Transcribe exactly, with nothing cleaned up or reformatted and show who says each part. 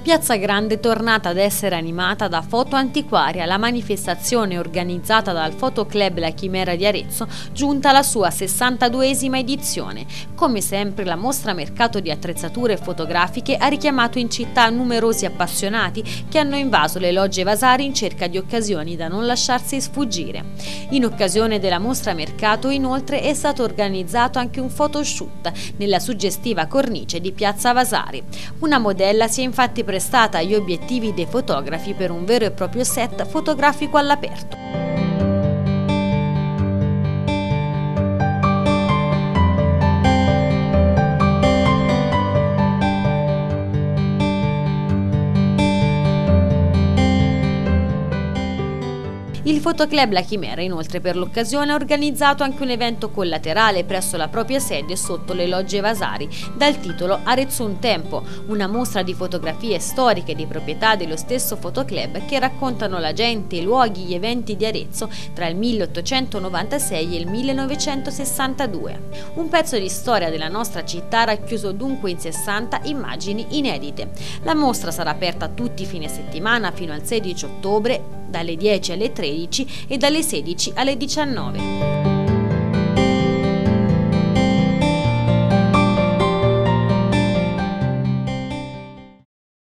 Speaker 1: Piazza Grande è tornata ad essere animata da Foto Antiquaria, la manifestazione organizzata dal Fotoclub La Chimera di Arezzo, giunta alla sua sessantaduesima edizione. Come sempre la mostra mercato di attrezzature fotografiche ha richiamato in città numerosi appassionati che hanno invaso le logge Vasari in cerca di occasioni da non lasciarsi sfuggire. In occasione della mostra mercato inoltre è stato organizzato anche un photoshoot nella suggestiva cornice di Piazza Vasari. Una modella si è infatti prestata agli obiettivi dei fotografi per un vero e proprio set fotografico all'aperto. Il Fotoclub La Chimera inoltre per l'occasione ha organizzato anche un evento collaterale presso la propria sede sotto le logge Vasari dal titolo Arezzo un tempo, una mostra di fotografie storiche di proprietà dello stesso Fotoclub che raccontano la gente, i luoghi, gli eventi di Arezzo tra il milleottocentonovantasei e il millenovecentosessantadue. Un pezzo di storia della nostra città racchiuso dunque in sessanta immagini inedite. La mostra sarà aperta tutti i fine settimana fino al sedici ottobre dalle dieci alle tredici e dalle sedici alle diciannove.